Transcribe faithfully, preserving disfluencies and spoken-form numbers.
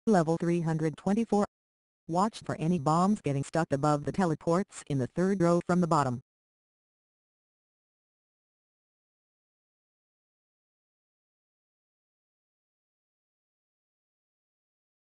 Level three hundred twenty-four. Watch for any bombs getting stuck above the teleports in the third row from the bottom.